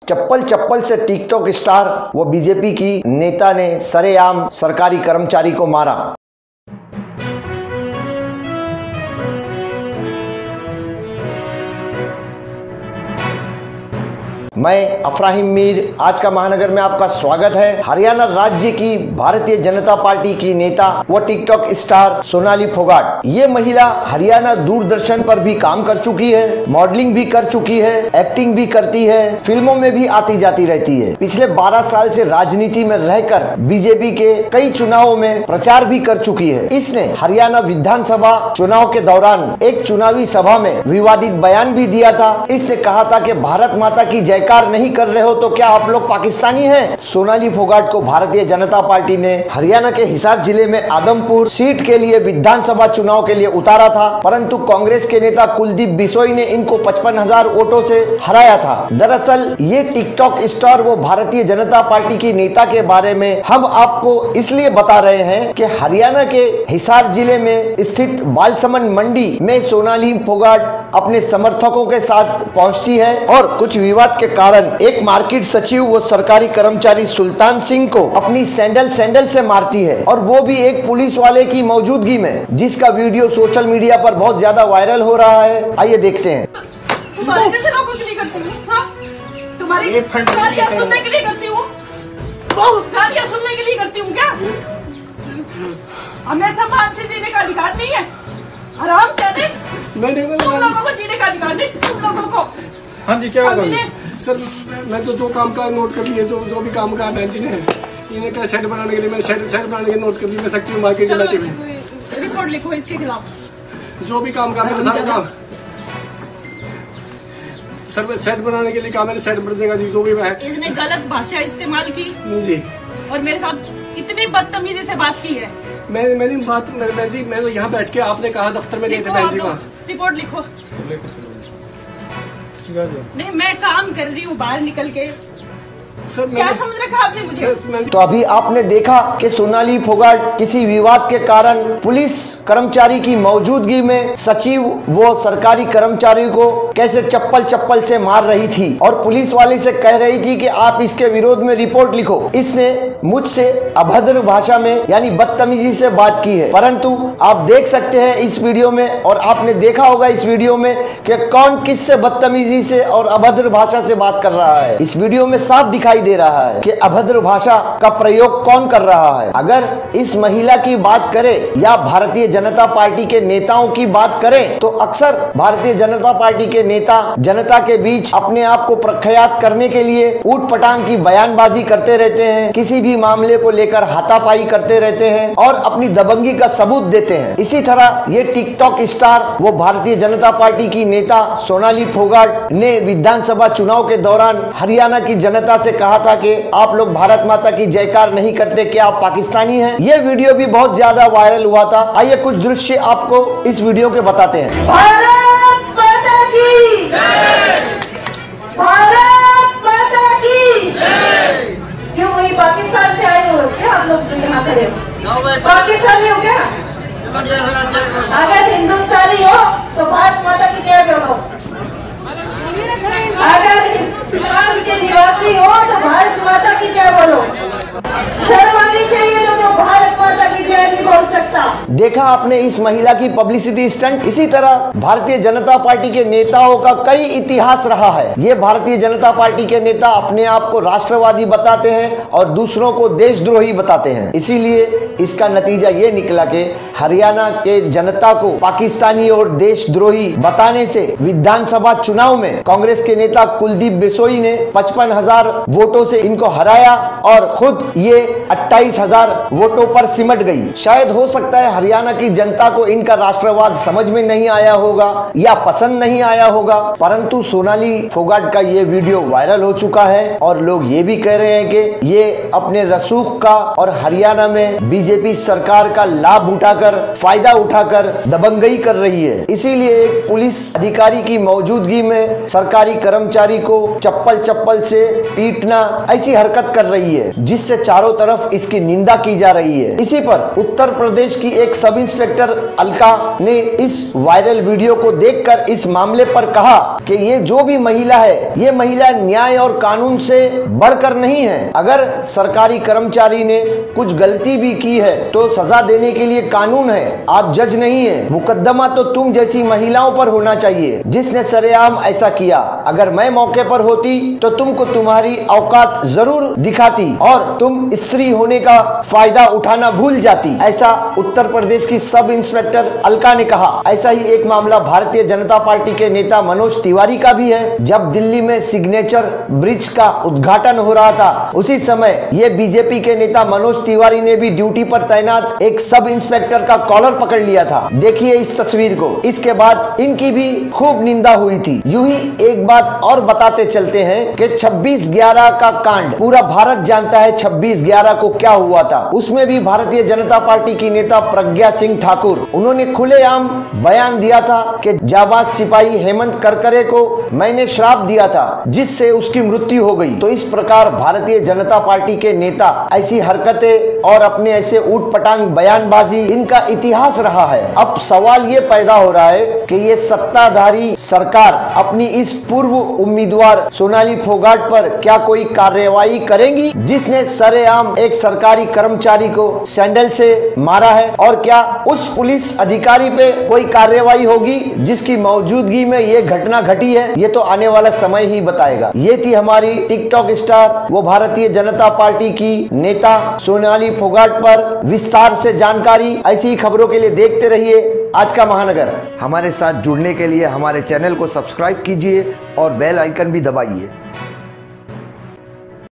चप्पल चप्पल से TikTok star व BJP की नेता ने सरेआम सरकारी कर्मचारी को मारा। मैं अफराहिम मीर, आज का महानगर में आपका स्वागत है। हरियाणा राज्य की भारतीय जनता पार्टी की नेता व टिकटॉक स्टार सोनाली फोगाट, ये महिला हरियाणा दूरदर्शन पर भी काम कर चुकी है, मॉडलिंग भी कर चुकी है, एक्टिंग भी करती है, फिल्मों में भी आती जाती रहती है। पिछले 12 साल से राजनीति में रहकर बीजेपी के कई चुनावों में प्रचार भी कर चुकी है। इसने हरियाणा विधानसभा चुनाव के दौरान एक चुनावी सभा में विवादित बयान भी दिया था। इसने कहा था कि भारत माता की जयकार नहीं कर रहे हो तो क्या आप लोग पाकिस्तानी हैं? सोनाली फोगाट को भारतीय जनता पार्टी ने हरियाणा के हिसार जिले में आदमपुर सीट के लिए विधानसभा चुनाव के लिए उतारा था, परंतु कांग्रेस के नेता कुलदीप बिशोई ने इनको 55,000 वोटों से हराया था। दरअसल ये टिकटॉक स्टार वो भारतीय जनता पार्टी की नेता के बारे में हम आपको इसलिए बता रहे हैं कि हरियाणा के हिसार जिले में स्थित बालसमंद मंडी में सोनाली फोगाट अपने समर्थकों के साथ पहुंचती है और कुछ विवाद के कारण एक मार्केट सचिव व सरकारी कर्मचारी सुल्तान सिंह को अपनी सैंडल से मारती है, और वो भी एक पुलिस वाले की मौजूदगी में, जिसका वीडियो सोशल मीडिया पर बहुत ज्यादा वायरल हो रहा है। आइए देखते हैं। तुम्हारी जैसे लोगों के लिए करती हूँ, हाँ? तुम्हारी गालियाँ सुनने के लिए करती हूँ, गालियाँ सुनने के लिए करती हूँ क्या? हमेशा मान से जीने का अधिकार नहीं है, हराम जाने। तुम लोगों को जीने का अधिकार नहीं, तुम लोगों को। हाँ जी, क्या होगा सर? मैं तो जो काम का नोट कर लिए, जो भी काम का बहन जी ने इन्हें क्या सेट बनाने के लिए, मैं सेट बनाने के नोट कर लिए, मैं सकती हूँ मार्केट में रिपोर्ट लिखो इसके खिलाफ। जो भी काम का मैंने सारा काम सर सेट बनाने के लिए काम मैंने सेट बन जाएगा जी, जो भी है। इसने गलत भाषा इस्तेमाल की जी और मेरे साथ इतनी बदतमीजी से बात की है। मेरी बात बहन जी, मैं तो यहाँ बैठ के आपने कहा दफ्तर में गए थे बहन जी का। रिपोर्ट लिखो। नहीं, मैं काम कर रही हूँ बाहर निकल के। सर क्या समझ रखा आपने मुझे? तो अभी आपने देखा कि सोनाली फोगाट किसी विवाद के कारण पुलिस कर्मचारी की मौजूदगी में सचिव वो सरकारी कर्मचारी को कैसे चप्पल से मार रही थी और पुलिस वाले से कह रही थी कि आप इसके विरोध में रिपोर्ट लिखो। इसने मुझसे अभद्र भाषा में यानी बदतमीजी से बात की है, परंतु आप देख सकते हैं इस वीडियो में, और आपने देखा होगा इस वीडियो में कि कौन किससे बदतमीजी से और अभद्र भाषा से बात कर रहा है। इस वीडियो में साफ दिखाई दे रहा है कि अभद्र भाषा का प्रयोग कौन कर रहा है। अगर इस महिला की बात करें या भारतीय जनता पार्टी के नेताओं की बात करें तो अक्सर भारतीय जनता पार्टी के नेता जनता के बीच अपने आप को प्रख्यात करने के लिए ऊट पटांग की बयानबाजी करते रहते हैं, किसी भी मामले को लेकर हाथापाई करते रहते हैं और अपनी दबंगी का सबूत देते हैं। इसी तरह ये टिकटॉक स्टार वो भारतीय जनता पार्टी की नेता सोनाली फोगाट ने विधानसभा चुनाव के दौरान हरियाणा की जनता से कहा था कि आप लोग भारत माता की जयकार नहीं करते, क्या आप पाकिस्तानी हैं? ये वीडियो भी बहुत ज्यादा वायरल हुआ था। आइए कुछ दृश्य आपको इस वीडियो के बताते हैं। भारत माता की जय! भारत माता की जय! क्यों वही पाकिस्तान से आए हो क्या आप लोग यहाँ खड़े हो? पाकिस्तानी हो क्या? अगर हिंदुस्तानी हो तो भारत माता की जय बोलो। अगर हिंदुस्तान के निवासी हो तो भारत माता की जय बोलो। शर्म आनी चाहिए तो भारत माता की जय नहीं बोल सकता। देखा आपने इस महिला की पब्लिसिटी स्टंट। इसी तरह भारतीय जनता पार्टी के नेताओं का कई इतिहास रहा है। ये भारतीय जनता पार्टी के नेता अपने आप को राष्ट्रवादी बताते हैं और दूसरों को देशद्रोही बताते हैं। इसीलिए इसका नतीजा ये निकला कि हरियाणा के जनता को पाकिस्तानी और देशद्रोही बताने से विधानसभा चुनाव में कांग्रेस के नेता कुलदीप बिशोई ने 55,000 वोटों से इनको हराया और खुद ये 28,000 वोटों पर सिमट गई। शायद हो सकता है हरियाणा की जनता को इनका राष्ट्रवाद समझ में नहीं आया होगा या पसंद नहीं आया होगा, परंतु सोनाली फोगाट का ये वीडियो वायरल हो चुका है और लोग ये भी कह रहे हैं कि ये अपने रसूख का और हरियाणा में बीजेपी सरकार का लाभ उठाकर, फायदा उठाकर दबंगई कर रही है। इसीलिए एक पुलिस अधिकारी की मौजूदगी में सरकारी कर्मचारी को चप्पल से पीटना ऐसी हरकत कर रही है जिससे चारों तरफ इसकी निंदा की जा रही है। इसी पर उत्तर प्रदेश की एक सब इंस्पेक्टर अलका ने इस वायरल वीडियो को देखकर इस मामले पर कहा कि ये जो भी महिला है, ये महिला न्याय और कानून से बढ़कर नहीं है। अगर सरकारी कर्मचारी ने कुछ गलती भी की है तो सजा देने के लिए कानून है, आप जज नहीं है। मुकदमा तो तुम जैसी महिलाओं पर होना चाहिए जिसने सरेआम ऐसा किया। अगर मैं मौके पर होती तो तुमको तुम्हारी औकात जरूर दिखाती और तुम स्त्री होने का फायदा उठाना भूल जाती। ऐसा उत्तर प्रदेश की सब इंस्पेक्टर अलका ने कहा। ऐसा ही एक मामला भारतीय जनता पार्टी के नेता मनोज तिवारी का भी है। जब दिल्ली में सिग्नेचर ब्रिज का उद्घाटन हो रहा था, उसी समय ये बीजेपी के नेता मनोज तिवारी ने भी ड्यूटी पर तैनात एक सब इंस्पेक्टर का कॉलर पकड़ लिया था। देखिए इस तस्वीर को। इसके बाद इनकी भी खूब निंदा हुई थी। यूं ही एक बात और बताते चलते हैं कि 26/11 का कांड पूरा भारत जानता है। 26/11 को क्या हुआ था, उसमें भी भारतीय जनता पार्टी की नेता प्रज्ञा सिंह ठाकुर, उन्होंने खुलेआम बयान दिया था कि जाबाज सिपाही हेमंत करकरे को मैंने श्राप दिया था जिससे उसकी मृत्यु हो गई। तो इस प्रकार भारतीय जनता पार्टी के नेता ऐसी हरकतें और अपने ऐसे ऊटपटांग बयानबाजी, इनका इतिहास रहा है। अब सवाल ये पैदा हो रहा है कि ये सत्ताधारी सरकार अपनी इस पूर्व उम्मीदवार सोनाली फोगाट पर क्या कोई कार्रवाई करेंगी जिसने सरेआम एक सरकारी कर्मचारी को सैंडल से मारा है, और क्या उस पुलिस अधिकारी पे कोई कार्रवाई होगी जिसकी मौजूदगी में ये घटना घटी है। ये तो आने वाला समय ही बताएगा। ये थी हमारी टिकटॉक स्टार वो भारतीय जनता पार्टी की नेता सोनाली फोगाट पर विस्तार से जानकारी। ऐसी ही खबरों के लिए देखते रहिए आज का महानगर। हमारे साथ जुड़ने के लिए हमारे चैनल को सब्सक्राइब कीजिए और बेल आइकन भी दबाइए।